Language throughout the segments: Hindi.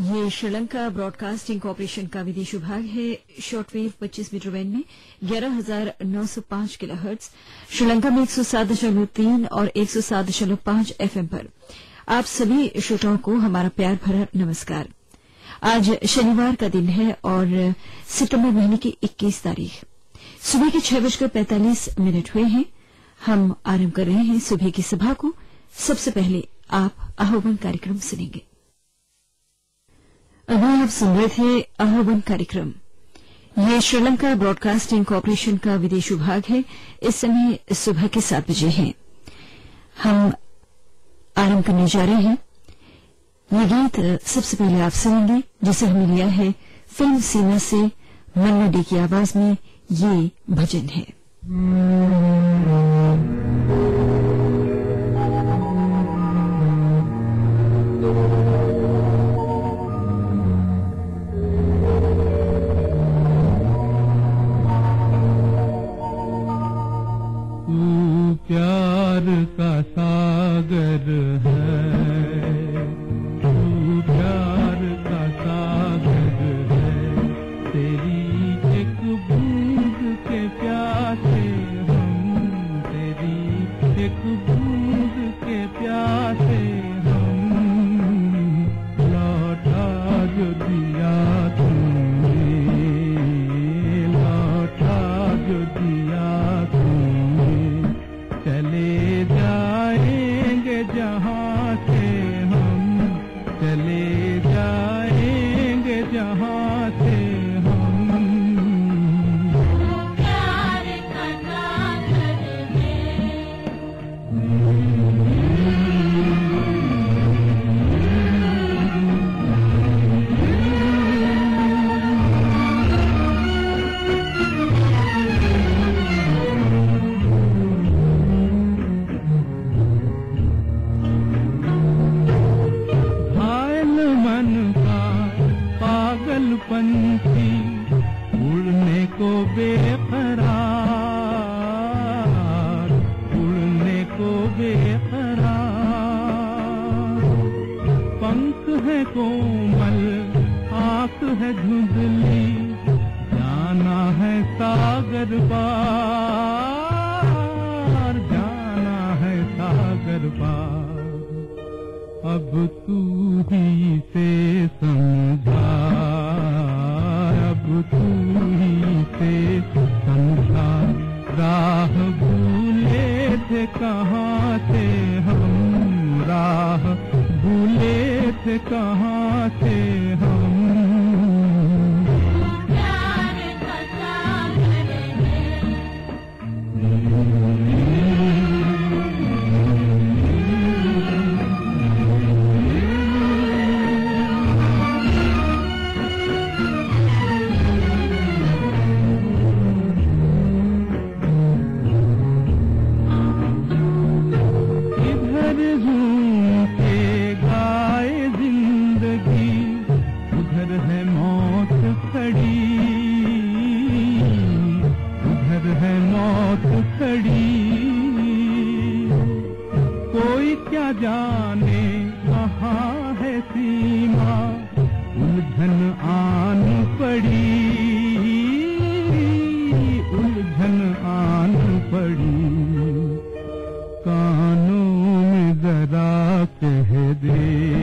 ये श्रीलंका ब्रॉडकास्टिंग कॉरपोरेशन का विदेश विभाग है। शॉर्टवेव 25 मीटर बैंड में 11,905 किलोहर्ट्ज, श्रीलंका में 107.3 और 107.5 एफएम पर आप सभी श्रोताओं को हमारा प्यार भरा नमस्कार। आज शनिवार का दिन है और सितंबर महीने की 21 तारीख सुबह के 6:45 हुए हैं। हम आरंभ कर रहे हैं सुबह की सभा को। सबसे पहले आप आह्वान कार्यक्रम सुनेंगे। अभी आप सुन रहे थे आह्वान कार्यक्रम। ये श्रीलंका ब्रॉडकास्टिंग कॉरपोरेशन का विदेश विभाग है। इस समय सुबह के 7 बजे हैं। हम आरंभ करने जा रहे हैं। ये गीत सबसे पहले आप सुनेंगे जिसे हमने लिया है फिल्म सीमा से। मन्ना डे की आवाज में ये भजन है। प्यार का सागर है, तू प्यार का सागर है, तेरी एक बूंद के प्यासे हम, तेरी एक बूंद के प्यासे हम, लौटा जो दिया तुमने, लौटा जो दिया चले जाएंगे जहाँ से हम, चले जाएंगे जहाँ से हम। प्यार का सागर पंछी उड़ने को बेकरार, उड़ने को बेकरार, पंख है कोमल, आंख है धुंधली, जाना है सागर पार, जाना है सागर पार। अब तू ही से समझा, अब तू ही से समझा, राह भूले थे कहाँ से हम, राह भूले थे कहाँ से हम। कोई क्या जाने कहाँ है सीमा, उलझन आन पड़ी, उलझन आन पड़ी। कानों में जरा कह दे,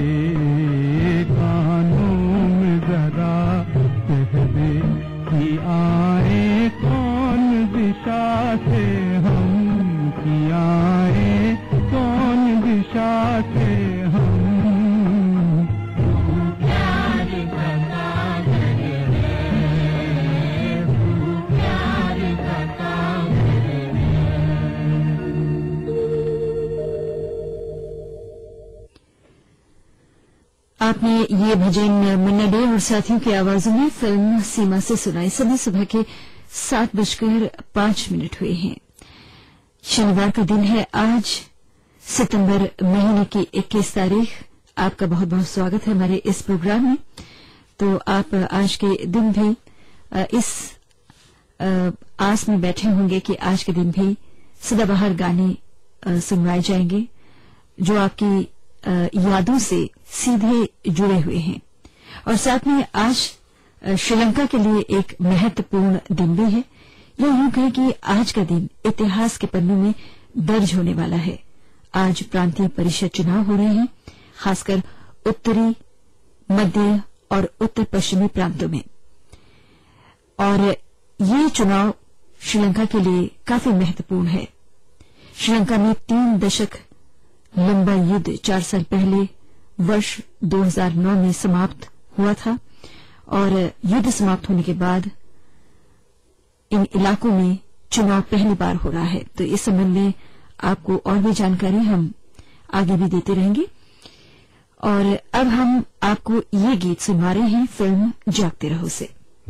कानों में जरा कह दे कि आए कौन दिशा से हम, कि आए कौन दिशा से हम। प्यार का सागर है, तू प्यार का सागर है। आपने ये भजन मन्ना डे और साथियों की आवाजों में फिल्म सीमा से सुनाई। सभी सुबह के 7:05 हुए हैं। शनिवार का दिन है आज, सितंबर महीने की 21 तारीख। आपका बहुत बहुत स्वागत है हमारे इस प्रोग्राम में। तो आप आज के दिन भी इस आस में बैठे होंगे कि आज के दिन भी सदाबहार गाने सुनवाए जाएंगे जो आपकी यादों से सीधे जुड़े हुए हैं। और साथ में आज श्रीलंका के लिए एक महत्वपूर्ण दिन भी है। या यूं कहें कि आज का दिन इतिहास के पन्नों में दर्ज होने वाला है। आज प्रांतीय परिषद चुनाव हो रहे हैं, खासकर उत्तरी, मध्य और उत्तर पश्चिमी प्रांतों में। और ये चुनाव श्रीलंका के लिए काफी महत्वपूर्ण है। श्रीलंका में 3 दशक लंबा युद्ध 4 साल पहले वर्ष 2009 में समाप्त हुआ था और युद्ध समाप्त होने के बाद इन इलाकों में चुनाव पहली बार हो रहा है। तो इस संबंध में आपको और भी जानकारी हम आगे भी देते रहेंगे। और अब हम आपको ये गीत सुना रहे हैं फिल्म जागते रहो से।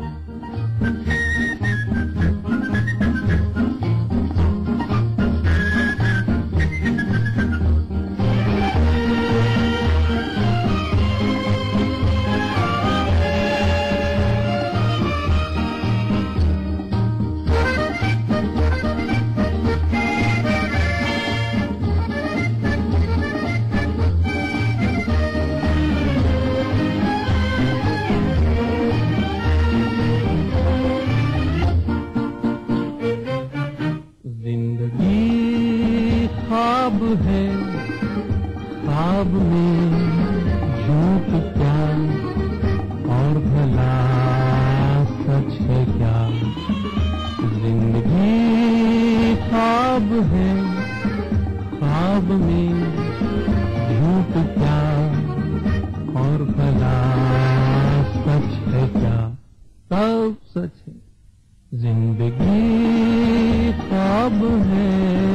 है ख्वाब में झूठ क्या और भला सच है क्या। जिंदगी ख्वाब है, ख्वाब में झूठ क्या और भला सच है क्या। सब सच है, जिंदगी ख्वाब है।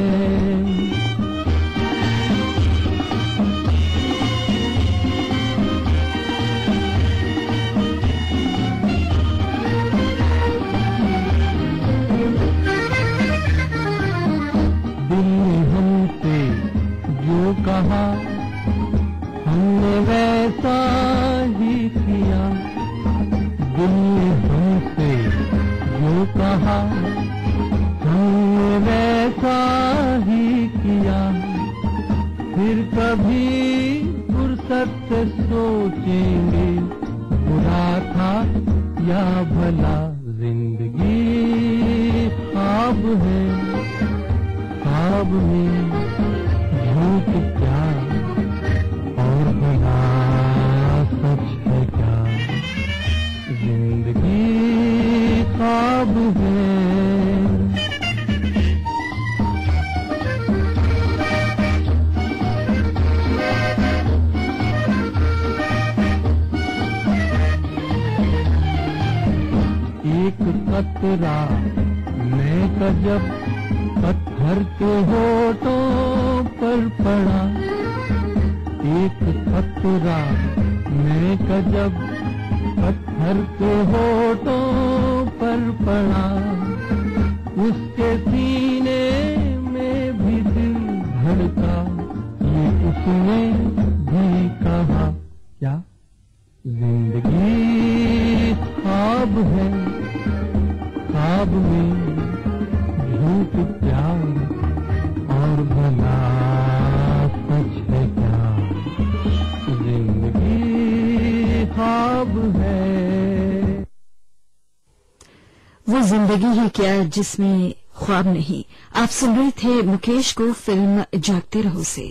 कहा हमने वैसा ही किया, दिल ने हमसे जो कहा हमने वैसा ही किया। फिर कभी फुर्सत से सोचेंगे बुरा था या भला। जिंदगी ख्वाब है, ख्वाब में झूठ क्या और भला सच है क्या। जिंदगी ख्वाब है। एक कतरा मैं का जब पत्थर के होठों पर पड़ा, एक कतरा मैं का जब पत्थर के होठों पर पड़ा। उसके सीने में भी दिल धड़का, ये उसने भी कहा क्या। जिंदगी ख्वाब है, ख्वाब में झूठ क्या और भला सच है क्या। जिंदगी ख्वाब है। वो जिंदगी है क्या जिसमें ख्वाब नहीं। आप सुन रहे थे मुकेश को फिल्म जागते रहो से।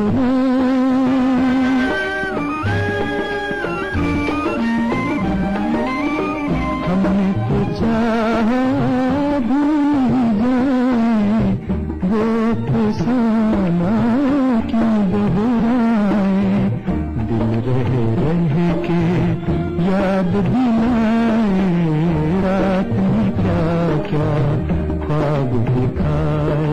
हमने तो चाहा भूल जाए वो फसाना क्यों दोहराए, दिल रह के याद दिलाए, रात में क्या क्या ख्वाब दिखाए।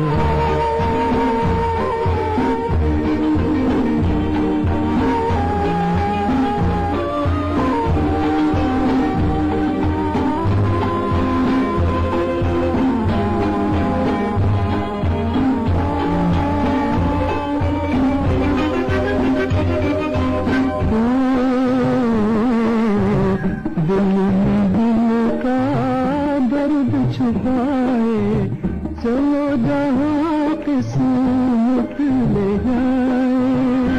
चलो जहाँ किस्मत ले जाए,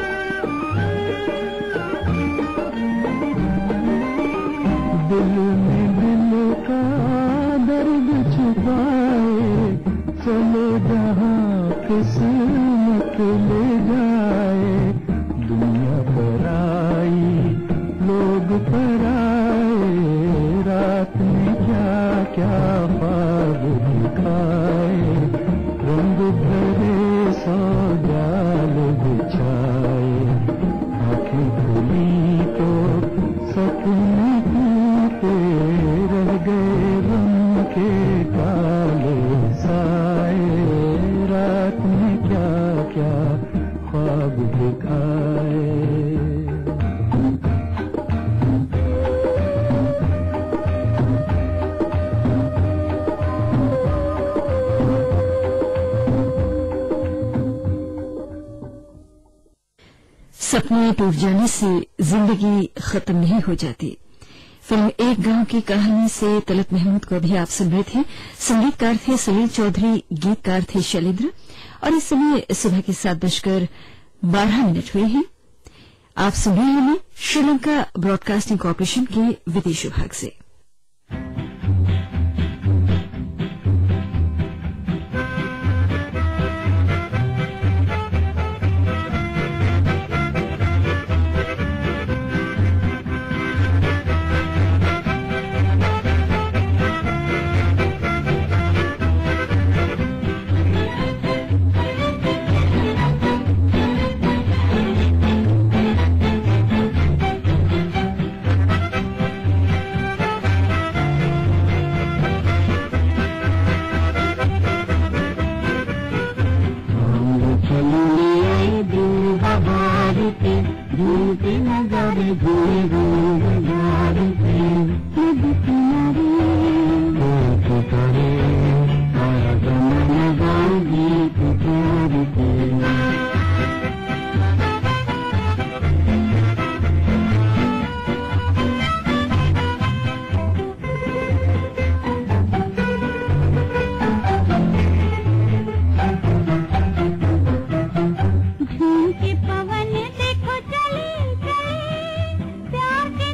दिल में दिल का दर्द छुपाए, चलो जहाँ किस्मत ले जाए। दुनिया पर आई लोग पर आए, रात में क्या क्या ख्वाब दिखाए, रंग भरे सौ जाल बिछाए, आंखें खुली तो सपने टूटे, रह गए रंग के काले साए, रात में क्या क्या ख्वाब दिखाए। सपने टूट जाने से जिंदगी खत्म नहीं हो जाती। फिल्म एक गांव की कहानी से तलत महमूद को भी आप सुन रहे थे। संगीतकार थे सलील चौधरी, गीतकार थे शैलेंद्र। और इस समय सुबह के 7:12 हुए हैं। आप सुन रहे हैं श्रीलंका ब्रॉडकास्टिंग कॉर्पोरेशन के विदेश विभाग से। पवन देखो चले चले प्यार के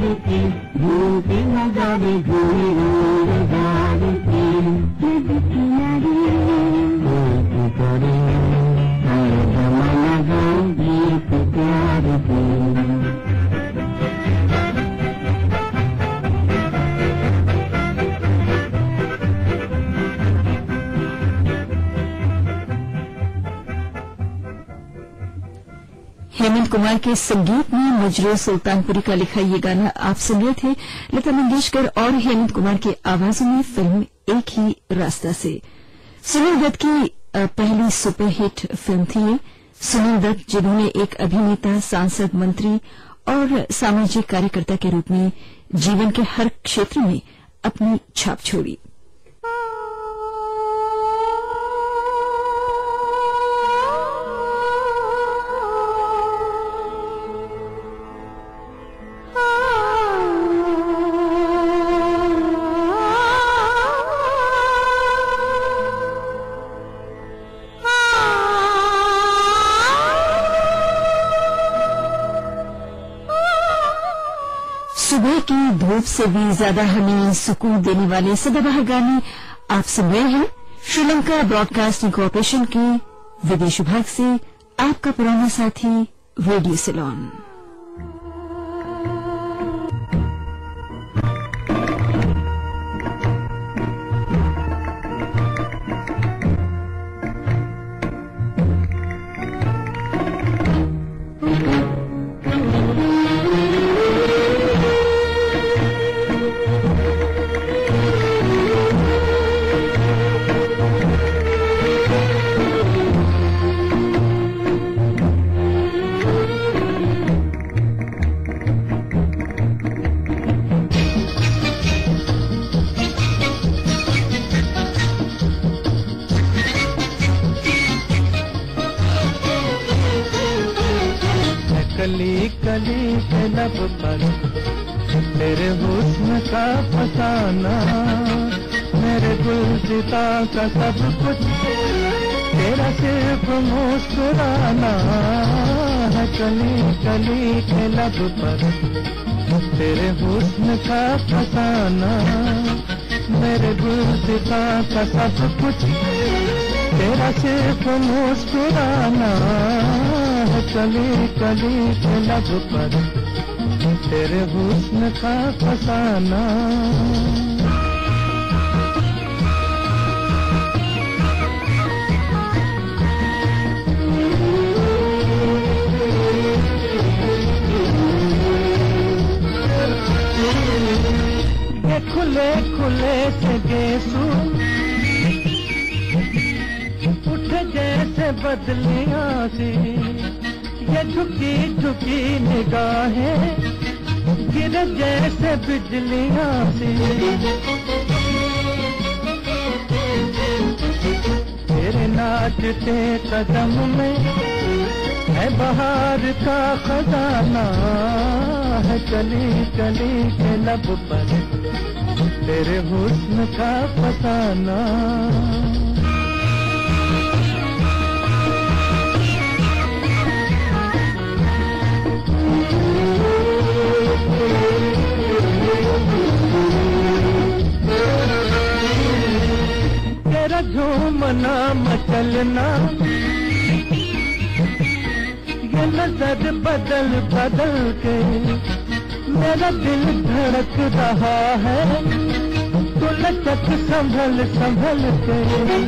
की धूप नजारे झूले नजारे की नदी किनारे करे हर जमाना गाँव गीत प्यार की। हेमंत कुमार के संगीत में मजरू सुल्तानपुरी का लिखा ये गाना आप सुन रहे थे लता मंगेशकर और हेमंत कुमार की आवाजों में फिल्म एक ही रास्ता से। सुनील दत्त की पहली सुपरहिट फिल्म थी ये। सुनील दत्त जिन्होंने एक अभिनेता, सांसद, मंत्री और सामाजिक कार्यकर्ता के रूप में जीवन के हर क्षेत्र में अपनी छाप छोड़ी। सुबह की धूप से भी ज्यादा हमें सुकून देने वाले सदाबहार गाने आप सुन रहे हैं श्रीलंका ब्रॉडकास्टिंग कॉरपोरेशन के विदेश विभाग से आपका पुराना साथी रेडियो सिलोन। कली कली के लब पर तेरे हुस्न का फसाना, मेरे गुलसिता का सब कुछ तेरा सिर्फ मुस्कुराना है। कली कली के लब पर तेरे हुस्न का फसाना, मेरे गुलसिता का सब कुछ तेरा सिर्फ मुस्कुराना है। कली कली के लब पर तेरे हुस्न का फसाना। ये खुले खुले से गेसू उठ जैसे बदलियां सी, ये झुकी झुकी निगाहें गिर जैसे बिजलियां सी। तेरे नाचते कदम में है बहार का खजाना है। कली कली के लब पर तेरे हुस्न का फसाना। तेरा झूमना मचलना, ये नजर बदल बदल के मेरा दिल धड़क रहा है। तू लचक संभल संभल के,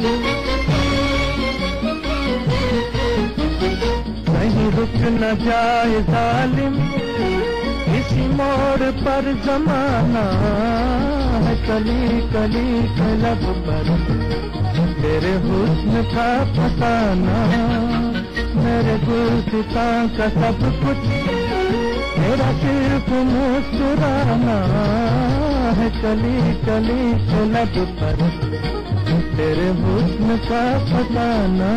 कहीं रुक न जाए जालिम इसी मोड़ पर जमाना है। कली कली के लब पर तेरे हुस्न का फसाना, मेरे गुलसिता का सब कुछ तेरा सिर्फ मुस्कुराना है। कली कली के लब पर तेरे हुस्न का फसाना।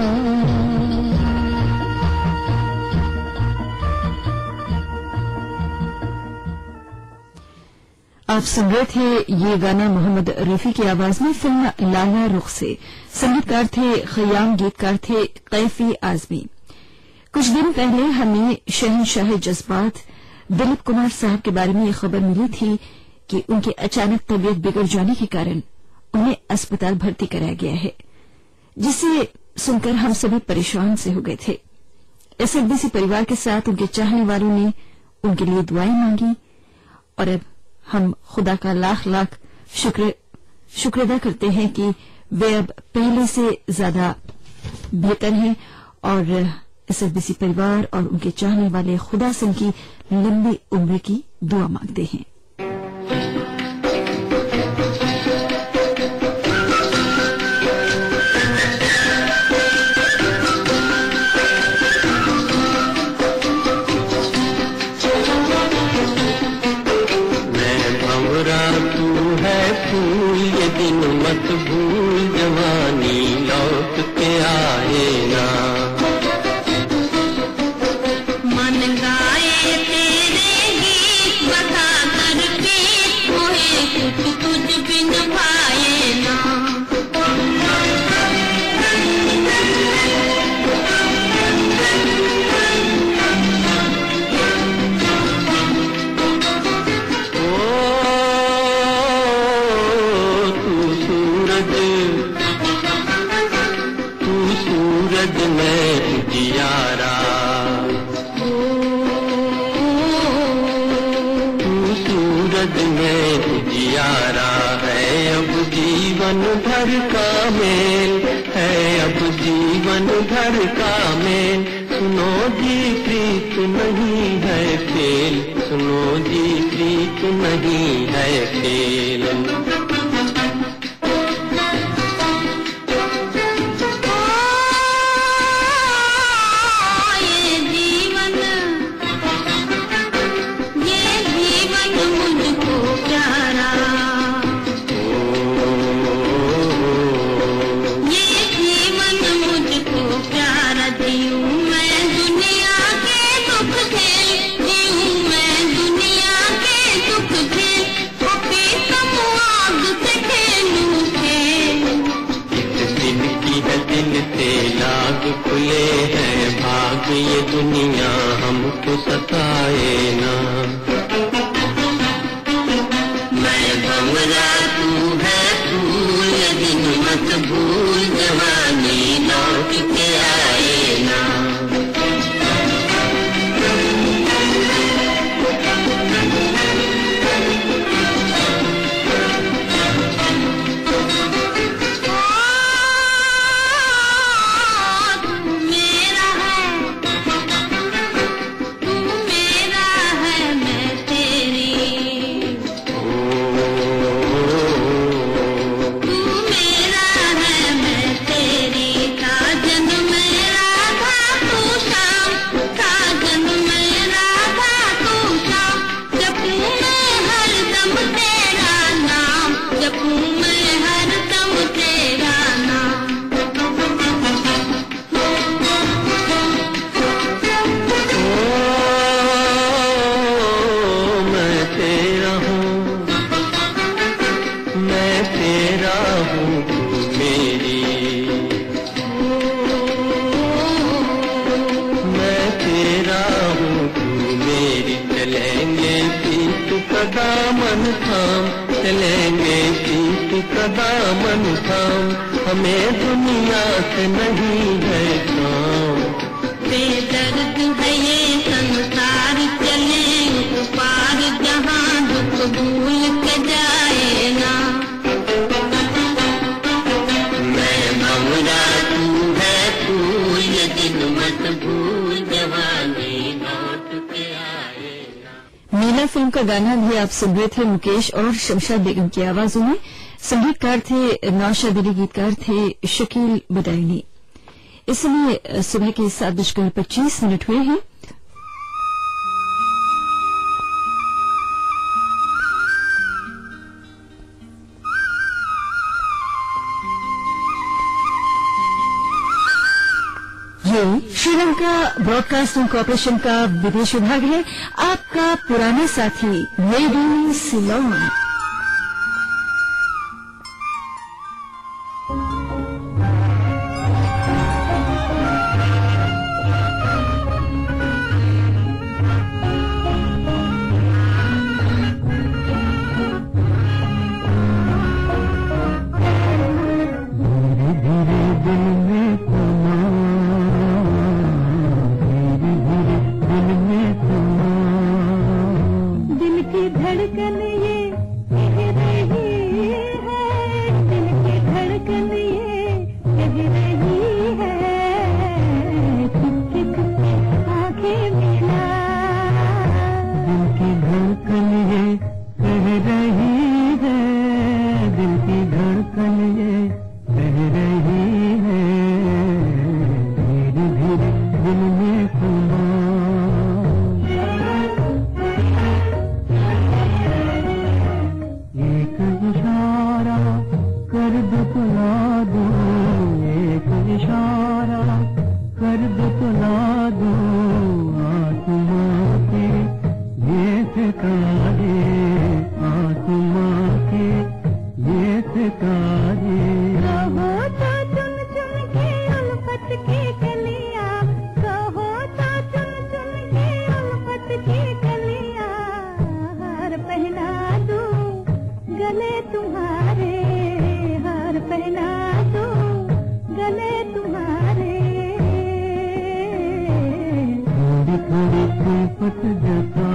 आप सुन रहे थे ये गाना मोहम्मद रफी की आवाज में फिल्म लाला रुख से। संगीतकार थे खयाम, गीतकार थे कैफी आजमी। कुछ दिन पहले हमें शहंशाह जज्बात दिलीप कुमार साहब के बारे में ये खबर मिली थी कि उनकी अचानक तबीयत बिगड़ जाने के कारण उन्हें अस्पताल भर्ती कराया गया है, जिसे सुनकर हम सभी परेशान से हो गए थे। एसएलबीसी परिवार के साथ उनके चाहने वालों ने उनके लिए दुआएं मांगी और अब हम खुदा का लाख लाख शुक्र अदा करते हैं कि वे अब पहले से ज्यादा बेहतर हैं और एसएलबीसी परिवार और उनके चाहने वाले खुदा से उनकी लंबी उम्र की दुआ मांगते हैं। मत भूल जवानी लौट के आए ना, मन गाए तेरे गीत बता कर पीत मोहे कुछ तुझ बिन भाए ना। जीवन भर का मेल है अब जीवन भर का मेल, सुनो जी प्रीत नहीं है खेल, सुनो जी प्रीत नहीं है खेल। खुले हैं भाग ये दुनिया हमको सताए ना, मैं भंवरा तू है तू ये दिन मत भूल जवानी लौट के आए ना। दामन थाम चलेंगे पीत का दामन थाम, हमें दुनिया से नहीं है काम। बेदर्द है ये संसार चले पार जहाँ दुख भूल के जाए ना, मैं भंवरा तू है तू ये दिन मत भूल जवानी लौट के आए ना। मीना फिल्म का गाना भी आप सुन रहे थे मुकेश और शमशाद बेगम की आवाजों में। संगीतकार थे नौशाद अली, गीतकार थे शकील बदायूनी। इस समय सुबह के 7:25 हुए हैं। ये श्रीलंका ब्रॉडकास्टिंग कॉरपोरेशन का विदेश विभाग है, आपका पुराना साथी रेडियो सिलोन। धड़कन ये कह रही है, दिल की धड़कन ये कह रही है, चुपके चुपके आंखें मिला। दिल की धड़कन ये कह रही है, दिल की धड़कन ये कह रही है, धीरे धीरे दिल में सुना। एक इशारा कर दो तुला दो, एक इशारा कर दो तुला दो, आसमां के ये सितारे, आसमां के ये सितारे। कहो तो चुन चुन के उल्फत की कलियां, कहो तो चुन चुन के उल्फत की कलियां, हार पहना दूं गले तुम्हारे, हार पहना दूं गले तुम्हारे। थोड़ी थोड़ी उल्फत जता,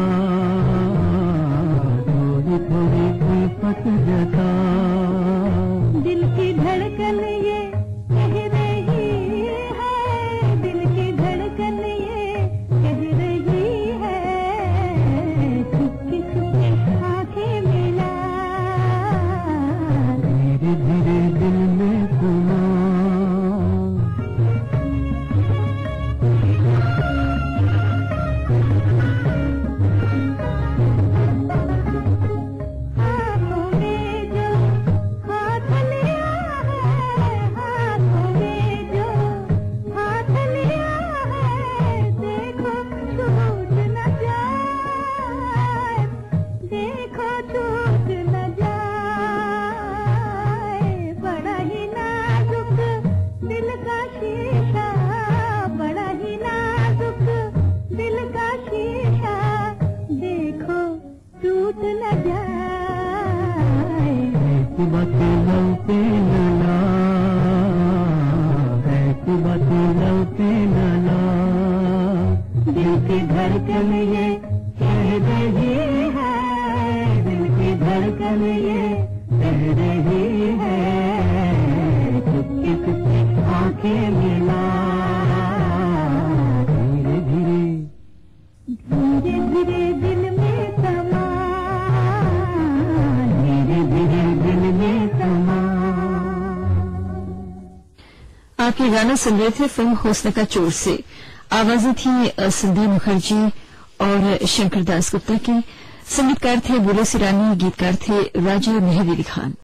थोड़ी थोड़ी उल्फत जता। दिल की धड़कन ये कह रही है, दिल की धड़कन ये कह रही है, चुपके चुपके आंखें मिला। धीरे धीरे दिल में सुना। हाथों में जो हाथ लिया है, हाथों में जो हाथ लिया है, देखो छूट न जाए, देखो छूट न जाए। बड़ा ही नाजुक दिल का शीशा, बड़ा ही नाजुक दिल का शीशा, देखो टूट न जाए। ऐसी बातें लव पे न ला, ऐसी बातें लव पे न ला। दिल की धड़कन ये कह रही है, दिल की धड़कन ये कह रही है, चुपके चुपके आंखें मिला। धीरे धीरे धीरे धीरे दिल में समा, धीरे धीरे दिल में समा। आपके गाना सुन रहे थे फिल्म हुस्न का चोर से। आवाजें थी संदीप मुखर्जी और शंकर दास गुप्ता की। संगीतकार थे बुले सिरानी, गीतकार थे राजा मेहदी खान।